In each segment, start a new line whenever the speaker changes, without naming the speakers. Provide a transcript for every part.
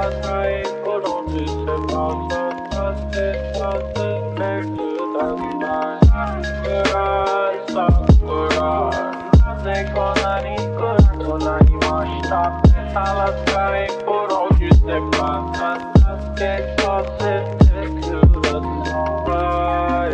atrai por onde cê passa. Ela atrai por onde cê passa. É só cê ter coração, vai.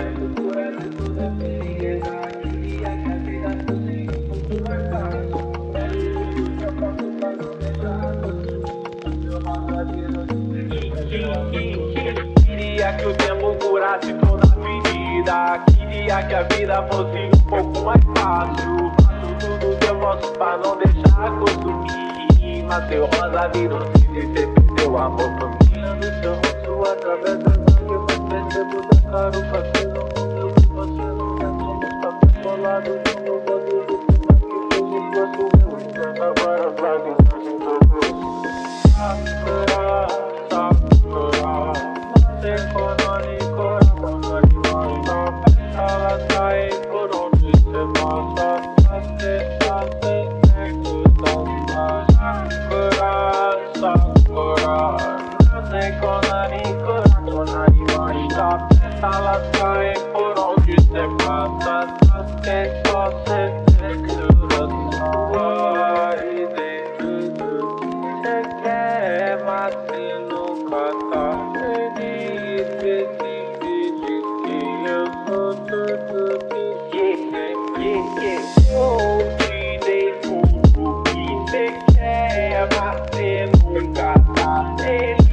Queria que o tempo curasse toda a ferida. Queria que a vida fosse um pouco mais fácil. Faço tudo que eu posso pra não deixar consumir. Mas teu rosa virou cinza e cê perdeu amor por mim. No seu rosto através das lágrimas percebo da cara o parceiro. Eu vi você no canto dos papéis colados no meu banho do tema que fez o gosto meu. Agora as lágrimas em todo. Sakura, Sakura, Sekonori, Korakonori, Mata. Ela atrai por onde cê passa. Ela atrai por onde cê passa. É só cê ter coração, vai dentro. Cê quer, mas cê nunca tá feliz. Esse vídeo que eu sou tudo que cê eu te dei tudo que cê quer, mas cê nunca tá feliz.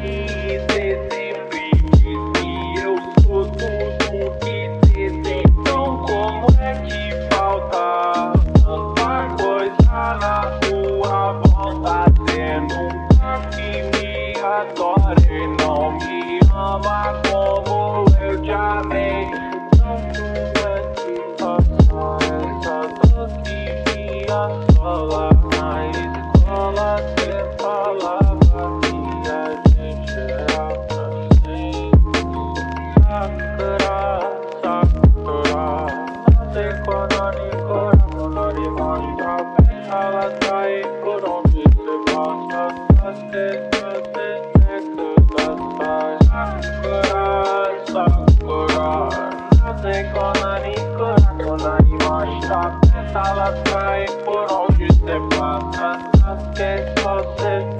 E não me ama como eu te amei. Não pude passar essa dor que me assola. Na escola cê falava que a gente era pra sempre. Sakura, Sakura, Sekonori, Korakonori, Mata. Ela atrai por onde cê passa. Ela atrai por onde cê passa. É só cê